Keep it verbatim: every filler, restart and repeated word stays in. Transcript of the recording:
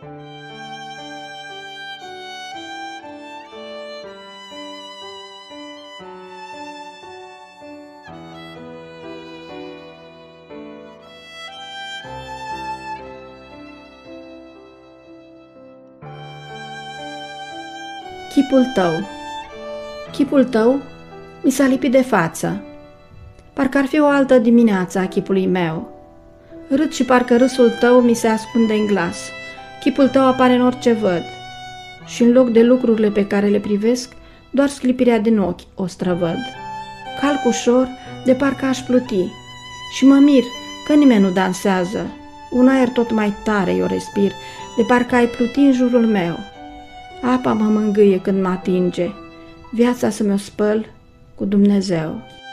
Chipul tău. Chipul tău mi s-a lipit de față. Parcă ar fi o altă dimineață a chipului meu. Râd și parcă râsul tău mi se ascunde în glas. Chipul tău apare în orice văd. Și în loc de lucrurile pe care le privesc, doar sclipirea din ochi o străvăd. Calc ușor, de parcă aș pluti. Și mă mir că nimeni nu dansează. Un aer tot mai tare eu respir, de parcă ai pluti în jurul meu. Apa mă mângâie când mă atinge, viața să mi-o spăl cu Dumnezeu.